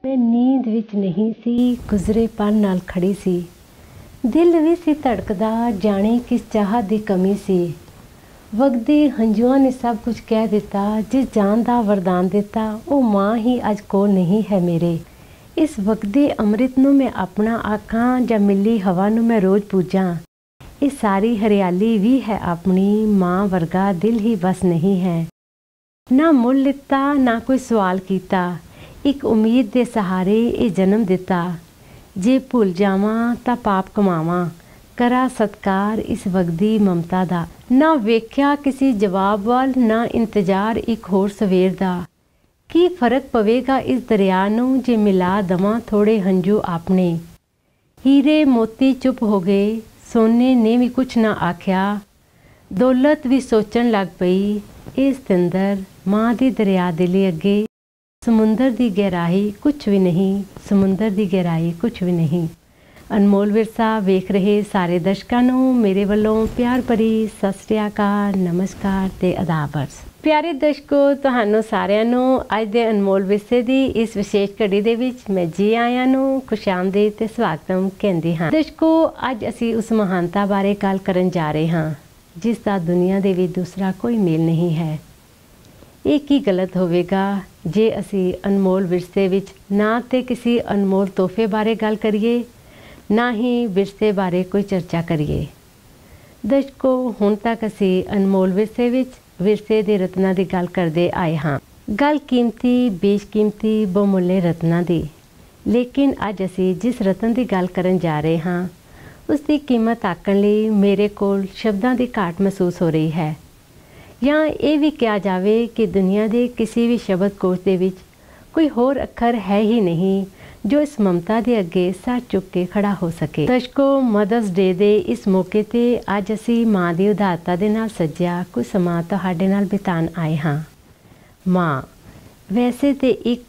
मैं नींद विच नहीं सी, गुजरे पल नाल खड़ी सी। दिल भी सी धड़कदा, जाने किस चाह दी कमी सी। वगदे हंझुआं ने सब कुछ कह दिता, जिस जान दा वरदान दिता वो मां ही अज कोल नहीं है मेरे। इस वगदे अमृत नूं मैं अपना आखां जां मिली हवा नूं मैं रोज़ पूजां। ये सारी हरियाली भी है अपनी, मां वर्गा दिल ही बस नहीं है। ना मुल लिता ना कोई सवाल कीता, एक उम्मीद दे सहारे ये जन्म दिता। जे भुल जावां तां पाप कमावां, करा सत्कार इस वगदी ममता दा। ना वेख्या किसी जवाब वाल, ना इंतजार एक होर सवेर दा। की फर्क पवेगा इस दरिया नूं जे मिला दवां थोड़े हंझू आपने। हीरे मोती चुप हो गए, सोने ने भी कुछ ना आख्या। दौलत भी सोचन लग पई, इस तिंदर मां दी दरिया दिले अगे समुंदर दी गहराई कुछ भी नहीं, समुंदर दी गहराई कुछ भी नहीं। अनमोल विरसा वेख रहे सारे दर्शकों नूं मेरे वालों प्यार भरी सत श्री अकाल, नमस्कार ते आदाब। प्यारे दर्शकों, तुहानूं सारिआं नूं अज दे अनमोल विरसे दी इस विशेष घड़ी दे विच मैं जी आयां नूं खुशामदीद ते स्वागतम कहंदी हां। दर्शकों, अज असीं उस महानता बारे गल करन जा रहे हां जिस दा दुनिया दे विच दूसरा कोई मेल नहीं है। ये की गलत होवेगा जे असी अनमोल विरसे विच ना ते किसी अनमोल तोहफे बारे गल करिए, ना ही विरसे बारे कोई चर्चा करिए। दर्शकों, हुण तक असी अनमोल विरसे विच विरसे दे रत्नां दी गल करदे आए हां। गल कीमती बेशकीमती बहुमुल्ले रत्नां दी। लेकिन अज असी जिस रतन दी गल करन जा रहे हां उसकी कीमत आकण लई मेरे कोल शब्दां दी घाट महसूस हो रही है। या ये भी कहा जाए कि दुनिया के किसी भी शब्द कोश दे विच कोई होर अखर है ही नहीं जो इस ममता के अगे सर चुक के खड़ा हो सके। दर्शकों, मदर्स डे दे इस मौके ते अज असी मां की उदारता दे नाल सज्जिया कुछ समा तुहाडे नाल बितान आए हाँ। मां वैसे तो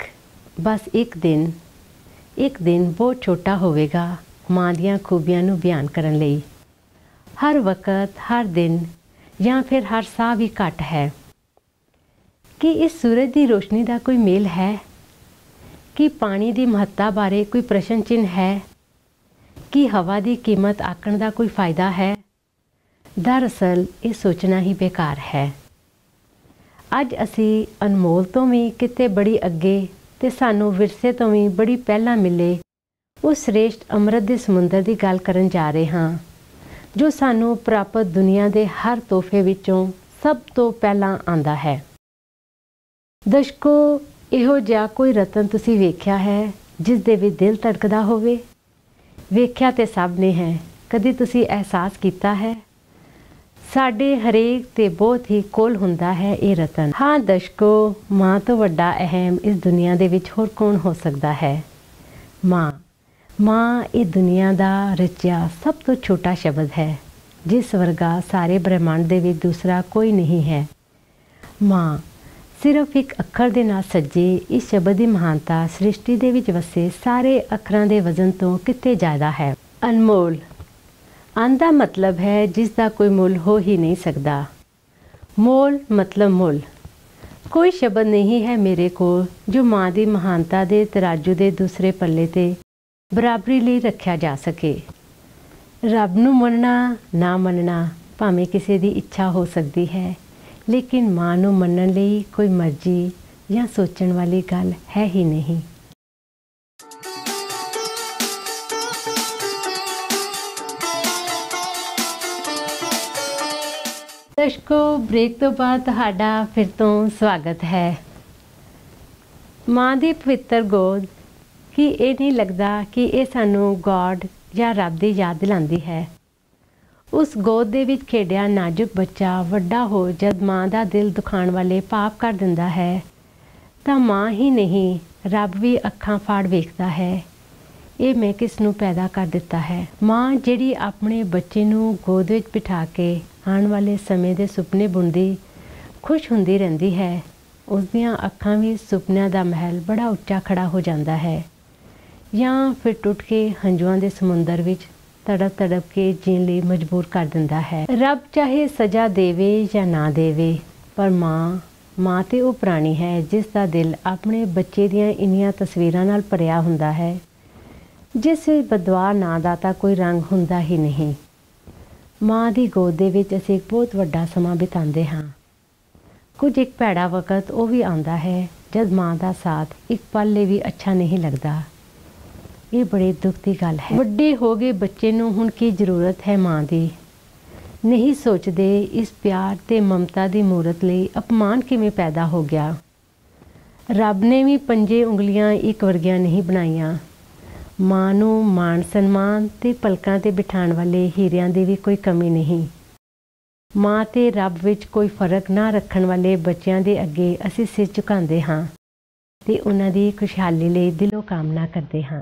बस एक दिन बहुत छोटा होवेगा मां दियां खूबियां नूं बयान करन लई। हर वक्त, हर दिन या फिर हर साह भी घट है। कि इस सूरज की रोशनी का कोई मेल है? कि पानी की महत्ता बारे कोई प्रश्न चिन्ह है? कि हवा की कीमत आकण का कोई फायदा है? दरअसल ये सोचना ही बेकार है। अज असी अनमोल तो भी किते बड़ी अगे ते सानू विरसे तो भी बड़ी पहला मिले उस श्रेष्ठ अमृत दे समुंदर की गल करन जा रहे हाँ जो सानू प्राप्त दुनिया के हर तोहफे विचों सब तो पहला आंदा है। दर्शकों, इहो जिहा कोई रतन तुसी वेख्या है जिस दे विच दिल धड़कदा होवे? वेख्या ते सब ने है, कदी तुसी एहसास कीता है? साडे हरेक ते बहुत ही कोल हुंदा है ये रतन। हाँ दर्शकों, मां तो वड्डा अहम इस दुनिया दे विच होर कौन हो सकता है? मां ये दुनिया का रचिया सब तो छोटा शब्द है जिस वर्गा सारे ब्रह्मांड दे विच दूसरा कोई नहीं है। मां सिर्फ एक अखर दे नाल सज्जे इस शब्द की महानता सृष्टि दे विच वसे सारे अखरां दे वजन तो किते ज़्यादा है। अनमोल आंदा मतलब है जिसका कोई मुल हो ही नहीं सकता। मोल मतलब मुल। कोई शब्द नहीं है मेरे को जो मां की महानता दे तराजू दे दूसरे पल्ले ते बराबरी लिए रखा जा सके। रब नूं मनना ना मनना भावें किसी की इच्छा हो सकती है, लेकिन मां नूं मनन लई कोई मर्जी या सोचण वाली गल है ही नहीं। दर्शकों, ब्रेक तो बाद तुहाडा फिर तो स्वागत है। मां दी पवित्र गोद कि ये नहीं लगता कि ये सानू गॉड या रब की याद दिलाती है। उस गोद दे विच खेडिया नाजुक बच्चा वड्डा हो जब मां का दिल दुखाण वाले पाप कर दिंदा है तां मां ही नहीं रब भी अखां फाड़ वेखदा है ये मैं किस नूं पैदा कर दिता है। मां जिहड़ी अपने बच्चे नूं गोद विच बिठा के आने वाले समय के सुपने बुनदी खुश हुंदी रहिंदी है, उसदियां अखां भी सुपनियां दा महल बड़ा उच्चा खड़ा हो जाता है या फिर टुट के हंझुआं दे समुंदर विच तड़प के जीण लई मजबूर कर दिंदा है। रब चाहे सज़ा देवे या ना देवे पर मां ਮਾਂ ਤੇ ਉਹ ਪ੍ਰਾਣੀ ਹੈ ਜਿਸ ਦਾ ਦਿਲ ਆਪਣੇ ਬੱਚੇ ਦੀਆਂ ਇੰਨੀਆਂ ਤਸਵੀਰਾਂ ਨਾਲ ਭਰਿਆ ਹੁੰਦਾ ਹੈ ਜਿਸ ਵਿੱਚ ਬਦਵਾ ਨਾਂ ਦਾ ਤਾਂ ਕੋਈ ਰੰਗ ਹੁੰਦਾ ਹੀ ਨਹੀਂ। ਮਾਂ ਦੀ ਗੋਦ ਦੇ ਵਿੱਚ ਅਸੀਂ ਇੱਕ ਬਹੁਤ ਵੱਡਾ ਸਮਾਂ ਬਿਤਾਉਂਦੇ ਹਾਂ। ਕੁਝ ਇੱਕ ਭੈੜਾ ਵਕਤ ਉਹ ਵੀ ਆਉਂਦਾ ਹੈ ਜਦ ਮਾਂ ਦਾ ਸਾਥ ਇੱਕ ਪਲ ਲਈ ਵੀ ਅੱਛਾ ਨਹੀਂ ਲੱਗਦਾ। ਇਹ ਬੜੇ ਦੁੱਖ ਦੀ ਗੱਲ ਹੈ। ਵੱਡੇ ਹੋ ਗਏ ਬੱਚੇ ਨੂੰ ਹੁਣ ਕੀ ਜ਼ਰੂਰਤ ਹੈ ਮਾਂ ਦੀ। ਨਹੀਂ ਸੋਚਦੇ ਇਸ ਪਿਆਰ ਤੇ ਮਮਤਾ ਦੀ ਮੂਰਤ ਲਈ ਅਪਮਾਨ ਕਿਵੇਂ ਪੈਦਾ ਹੋ ਗਿਆ। ਰੱਬ ਨੇ ਵੀ 5 ਉਂਗਲੀਆਂ ਇੱਕ ਵਰਗੀਆਂ ਨਹੀਂ ਬਣਾਈਆਂ। ਮਾਂ ਨੂੰ ਮਾਣ ਸਨਮਾਨ ਤੇ ਪਲਕਾਂ ਤੇ ਬਿਠਾਉਣ ਵਾਲੇ ਹੀਰਿਆਂ ਦੀ ਵੀ ਕੋਈ ਕਮੀ ਨਹੀਂ। ਮਾਂ ਤੇ ਰੱਬ ਵਿੱਚ ਕੋਈ ਫਰਕ ਨਾ ਰੱਖਣ ਵਾਲੇ ਬੱਚਿਆਂ ਦੇ ਅੱਗੇ ਅਸੀਂ ਸਿਰ ਝੁਕਾਉਂਦੇ ਹਾਂ ਤੇ ਉਹਨਾਂ ਦੀ ਖੁਸ਼ਹਾਲੀ ਲਈ ਦਿਲੋਂ ਕਾਮਨਾ ਕਰਦੇ ਹਾਂ।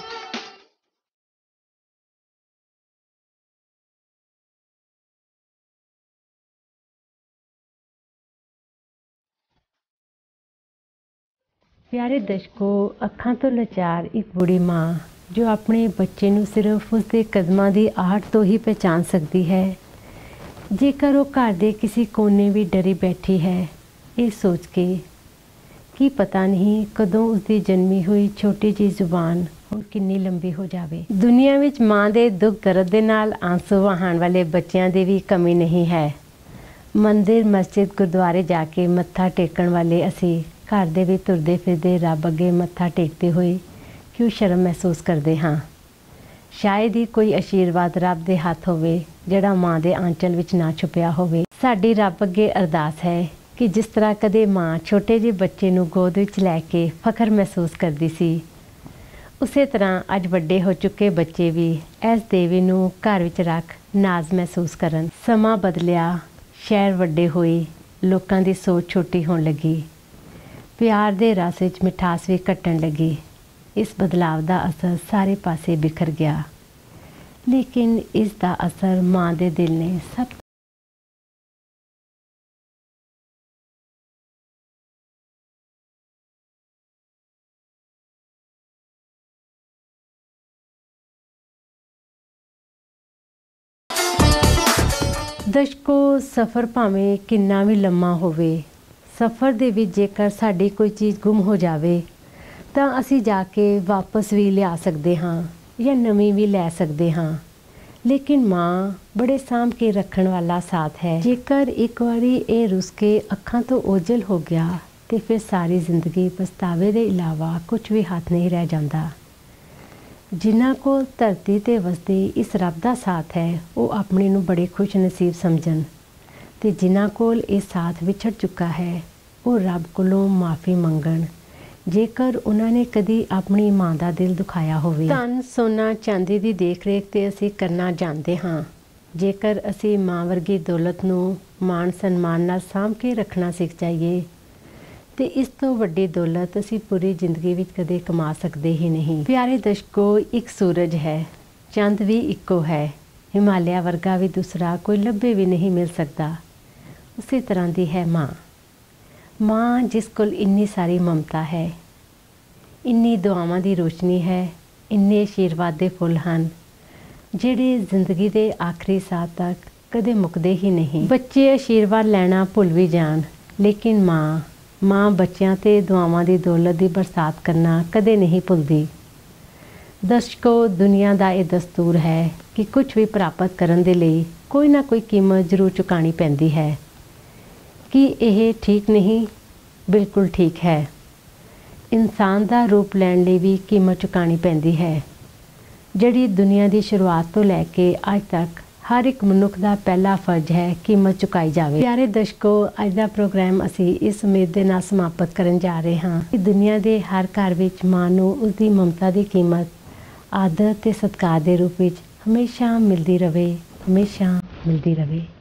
ਪਿਆਰੇ ਦਰਸ਼ਕੋ, ਅੱਖਾਂ ਤੋਂ ਲਾਚਾਰ ਇੱਕ ਬੁੜੀ ਮਾਂ ਜੋ ਆਪਣੇ ਬੱਚੇ ਨੂੰ ਸਿਰਫ ਉਸਦੇ ਕਦਮਾਂ ਦੀ ਆਹਟ ਤੋਂ ਹੀ ਪਹਿਚਾਨ ਸਕਦੀ ਹੈ। ਜੇਕਰ ਉਹ ਘਰ ਦੇ ਕਿਸੇ ਕੋਨੇ ਵੀ ਡਰੀ ਬੈਠੀ ਹੈ ਇਹ ਸੋਚ ਕੇ ਕਿ ਪਤਾ ਨਹੀਂ ਕਦੋਂ ਉਸਦੀ ਜਨਮੀ ਹੋਈ ਛੋਟੀ ਜਿਹੀ ਜ਼ੁਬਾਨ ਹੁਣ ਕਿੰਨੀ ਲੰਬੀ ਹੋ ਜਾਵੇ। ਦੁਨੀਆ ਵਿੱਚ ਮਾਂ ਦੇ ਦੁੱਖ ਦਰਦ ਦੇ ਨਾਲ ਆਂਸੂ ਵਹਾਉਣ ਵਾਲੇ ਬੱਚਿਆਂ ਦੀ ਵੀ ਕਮੀ ਨਹੀਂ ਹੈ। ਮੰਦਿਰ ਮਸਜਿਦ ਗੁਰਦੁਆਰੇ ਜਾ ਕੇ ਮੱਥਾ ਟੇਕਣ ਵਾਲੇ ਅਸੀਂ ਘਰ ਦੇ ਵਿੱਚ ਤੁਰਦੇ ਫਿਰਦੇ ਰੱਬ ਅੱਗੇ ਮੱਥਾ ਟੇਕਦੇ ਹੋਏ ਕਿਉਂ ਸ਼ਰਮ ਮਹਿਸੂਸ ਕਰਦੇ ਹਾਂ। ਸ਼ਾਇਦ ਹੀ ਕੋਈ ਆਸ਼ੀਰਵਾਦ ਰੱਬ ਦੇ ਹੱਥ ਹੋਵੇ ਜਿਹੜਾ ਮਾਂ ਦੇ ਆਂਚਲ ਵਿੱਚ ਨਾ ਛੁਪਿਆ ਹੋਵੇ। ਸਾਡੀ ਰੱਬ ਅੱਗੇ ਅਰਦਾਸ ਹੈ ਕਿ ਜਿਸ ਤਰ੍ਹਾਂ ਕਦੇ ਮਾਂ ਛੋਟੇ ਜਿਹੇ ਬੱਚੇ ਨੂੰ ਗੋਦ ਵਿੱਚ ਲੈ ਕੇ ਫਖਰ ਮਹਿਸੂਸ ਕਰਦੀ ਸੀ, ਉਸੇ ਤਰ੍ਹਾਂ ਅੱਜ ਵੱਡੇ ਹੋ ਚੁੱਕੇ ਬੱਚੇ ਵੀ ਇਸ ਦੇਵੀ ਨੂੰ ਘਰ ਵਿੱਚ ਰੱਖ ਨਾਜ਼ ਮਹਿਸੂਸ ਕਰਨ। ਸਮਾਂ ਬਦਲਿਆ, ਸ਼ਹਿਰ ਵੱਡੇ ਹੋਏ, ਲੋਕਾਂ ਦੀ ਸੋਚ ਛੋਟੀ ਹੋਣ ਲੱਗੀ, ਪਿਆਰ ਦੇ ਰਸ ਵਿੱਚ ਮਿਠਾਸ ਵੀ ਘਟਣ ਲੱਗੀ। ਇਸ ਬਦਲਾਵ ਦਾ ਅਸਰ ਸਾਰੇ ਪਾਸੇ ਬਿਖਰ ਗਿਆ, ਲੇਕਿਨ ਇਸ ਦਾ ਅਸਰ ਮਾਂ ਦੇ ਦਿਲ ਨੇ ਸਭ ਦਰਸ਼ਕੋ, ਸਫ਼ਰ ਭਾਵੇਂ ਕਿੰਨਾ ਵੀ ਲੰਮਾ ਹੋਵੇ, ਸਫ਼ਰ ਦੇ ਵਿੱਚ ਜੇਕਰ ਸਾਡੀ ਕੋਈ ਚੀਜ਼ ਗੁੰਮ ਹੋ ਜਾਵੇ ਤਾਂ ਅਸੀਂ ਜਾ ਕੇ ਵਾਪਸ ਵੀ ਲਿਆ ਸਕਦੇ ਹਾਂ ਜਾਂ ਨਵੀਂ ਵੀ ਲੈ ਸਕਦੇ ਹਾਂ। ਲੇਕਿਨ ਮਾਂ ਬੜੇ ਸਾਂਭ ਕੇ ਰੱਖਣ ਵਾਲਾ ਸਾਥ ਹੈ। ਜੇਕਰ ਇੱਕ ਵਾਰੀ ਇਹ ਰੁੱਸ ਕੇ ਅੱਖਾਂ ਤੋਂ ਓਝਲ ਹੋ ਗਿਆ ਤੇ ਫਿਰ ਸਾਰੀ ਜ਼ਿੰਦਗੀ ਪਛਤਾਵੇ ਦੇ ਇਲਾਵਾ ਕੁਝ ਵੀ ਹੱਥ ਨਹੀਂ ਰਹਿ ਜਾਂਦਾ। ਜਿਨ੍ਹਾਂ ਕੋਲ ਧਰਤੀ ਤੇ ਵਸਦੇ ਇਸ ਰੱਬ ਦਾ ਸਾਥ ਹੈ ਉਹ ਆਪਣੇ ਨੂੰ ਬੜੇ ਖੁਸ਼ ਨਸੀਬ ਸਮਝਣ, ਤੇ ਜਿਨ੍ਹਾਂ ਕੋਲ ਇਹ ਸਾਥ ਵਿਛੜ ਚੁੱਕਾ ਹੈ ਉਹ ਰੱਬ ਕੋਲੋਂ ਮਾਫੀ ਮੰਗਣ ਜੇਕਰ ਉਹਨਾਂ ਨੇ ਕਦੀ ਆਪਣੀ ਮਾਂ ਦਾ ਦਿਲ ਦੁਖਾਇਆ ਹੋਵੇ। ਧਨ ਸੋਨਾ ਚਾਂਦੀ ਦੀ ਦੇਖ ਰੇਖ ਤੇ ਅਸੀਂ ਕਰਨਾ ਜਾਣਦੇ ਹਾਂ। ਜੇਕਰ ਅਸੀਂ ਮਾਂ ਵਰਗੀ ਦੌਲਤ ਨੂੰ ਮਾਣ ਸਨਮਾਨ ਨਾਲ ਸਾਂਭ ਕੇ ਰੱਖਣਾ ਸਿੱਖ ਜਾਈਏ ਤੇ ਇਸ ਤੋਂ ਵੱਡੀ ਦੌਲਤ ਅਸੀਂ ਪੂਰੀ ਜ਼ਿੰਦਗੀ ਵਿੱਚ ਕਦੇ ਕਮਾ ਸਕਦੇ ਹੀ ਨਹੀਂ। ਪਿਆਰੇ ਦਰਸ਼ਕੋ, ਇੱਕ ਸੂਰਜ ਹੈ, ਚੰਦ ਵੀ ਇੱਕੋ ਹੈ, ਹਿਮਾਲਿਆ ਵਰਗਾ ਵੀ ਦੂਸਰਾ ਕੋਈ ਲੱਭੇ ਵੀ ਨਹੀਂ ਮਿਲ ਸਕਦਾ। ਉਸੇ ਤਰ੍ਹਾਂ ਦੀ ਹੈ ਮਾਂ। ਮਾਂ ਜਿਸ ਕੋਲ ਇੰਨੀ ਸਾਰੀ ਮਮਤਾ ਹੈ, ਇੰਨੀ ਦੁਆਵਾਂ ਦੀ ਰੋਸ਼ਨੀ ਹੈ, ਇੰਨੇ ਆਸ਼ੀਰਵਾਦ ਦੇ ਫੁੱਲ ਹਨ ਜਿਹੜੇ ਜ਼ਿੰਦਗੀ ਦੇ ਆਖਰੀ ਸਾਹ ਤੱਕ ਕਦੇ ਮੁੱਕਦੇ ਹੀ ਨਹੀਂ। ਬੱਚੇ ਆਸ਼ੀਰਵਾਦ ਲੈਣਾ ਭੁੱਲ ਵੀ ਜਾਣ, ਲੇਕਿਨ ਮਾਂ ਬੱਚਿਆਂ ਤੇ ਦੁਆਵਾਂ ਦੀ ਦੌਲਤ ਦੀ ਬਰਸਾਤ ਕਰਨਾ ਕਦੇ ਨਹੀਂ ਭੁੱਲਦੀ। ਦਰਸ਼ਕੋ, ਦੁਨੀਆ ਦਾ ਇਹ ਦਸਤੂਰ ਹੈ ਕਿ ਕੁਝ ਵੀ ਪ੍ਰਾਪਤ ਕਰਨ ਦੇ ਲਈ ਕੋਈ ਨਾ ਕੋਈ ਕੀਮਤ ਜ਼ਰੂਰ ਚੁਕਾਉਣੀ ਪੈਂਦੀ ਹੈ। ਕੀ ਇਹ ਠੀਕ ਨਹੀਂ? ਬਿਲਕੁਲ ਠੀਕ ਹੈ। ਇਨਸਾਨ ਦਾ ਰੂਪ ਲੈਣ ਲਈ ਵੀ ਕੀਮਤ ਚੁਕਾਉਣੀ ਪੈਂਦੀ ਹੈ, ਜਿਹੜੀ ਦੁਨੀਆ ਦੀ ਸ਼ੁਰੂਆਤ ਤੋਂ ਲੈ ਕੇ ਅੱਜ ਤੱਕ ਹਰ ਇੱਕ ਮਨੁੱਖ ਦਾ ਪਹਿਲਾ ਫਰਜ਼ ਹੈ ਕੀਮਤ ਚੁਕਾਈ ਜਾਵੇ। ਪਿਆਰੇ ਦਰਸ਼ਕੋ, ਅੱਜ ਦਾ ਪ੍ਰੋਗਰਾਮ ਅਸੀਂ ਇਸ ਉਮੀਦ ਦੇ ਨਾਲ ਸਮਾਪਤ ਕਰਨ ਜਾ ਰਹੇ ਹਾਂ ਕਿ ਦੁਨੀਆ ਦੇ ਹਰ ਘਰ ਵਿੱਚ ਮਾਂ ਨੂੰ ਉਸਦੀ ਮਮਤਾ ਦੀ ਕੀਮਤ ਆਦਰ ਤੇ ਸਤਿਕਾਰ ਦੇ ਰੂਪ ਵਿੱਚ ਹਮੇਸ਼ਾ ਮਿਲਦੀ ਰਹੇ, ਹਮੇਸ਼ਾ ਮਿਲਦੀ ਰਹੇ।